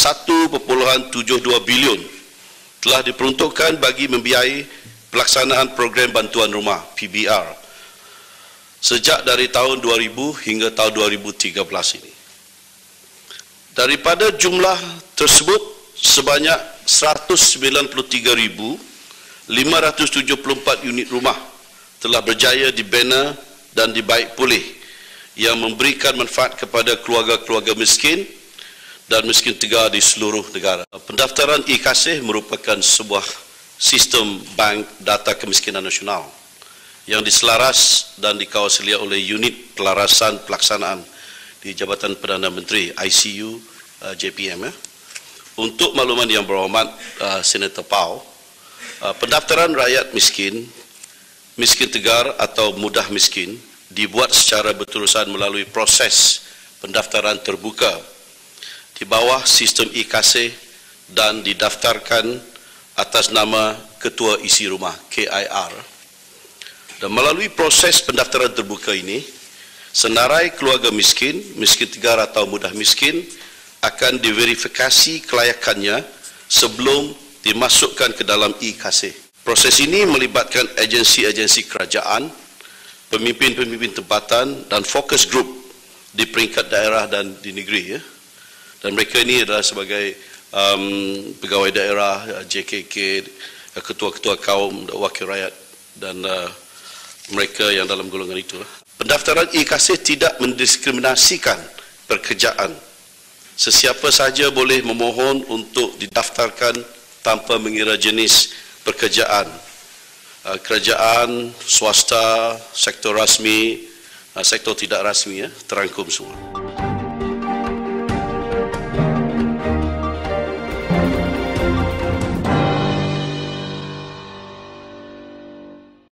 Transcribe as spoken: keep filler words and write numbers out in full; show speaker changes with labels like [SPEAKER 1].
[SPEAKER 1] satu perpuluhan tujuh dua bilion telah diperuntukkan bagi membiayai pelaksanaan program bantuan rumah P B R sejak dari tahun dua ribu hingga tahun dua ribu tiga belas ini. Daripada jumlah tersebut, sebanyak seratus sembilan puluh tiga ribu lima ratus tujuh puluh empat unit rumah telah berjaya dibina dan dibaik pulih yang memberikan manfaat kepada keluarga-keluarga miskin dan miskin tegar di seluruh negara. Pendaftaran e-Kasih merupakan sebuah sistem bank data kemiskinan nasional yang diselaras dan dikawasilkan oleh unit pelarasan pelaksanaan di Jabatan Perdana Menteri I C U uh, J P M. Ya. Untuk makluman yang berhormat uh, Senator Pau, uh, pendaftaran rakyat miskin, miskin tegar atau mudah miskin dibuat secara berterusan melalui proses pendaftaran terbuka di bawah sistem e-Kasih dan didaftarkan atas nama Ketua Isi Rumah K I R. Dan melalui proses pendaftaran terbuka ini, senarai keluarga miskin, miskin tegar atau mudah miskin akan diverifikasi kelayakannya sebelum dimasukkan ke dalam e-Kasih. Proses ini melibatkan agensi-agensi kerajaan, pemimpin-pemimpin tempatan dan fokus group di peringkat daerah dan di negeri. Ya. Dan mereka ini adalah sebagai um, pegawai daerah, J K K, ketua-ketua kaum, wakil rakyat dan uh, mereka yang dalam golongan itu. Pendaftaran e-Kasih tidak mendiskriminasikan pekerjaan. Sesiapa sahaja boleh memohon untuk didaftarkan tanpa mengira jenis pekerjaan. Kerajaan, swasta, sektor rasmi, sektor tidak rasmi, ya, terangkum semua.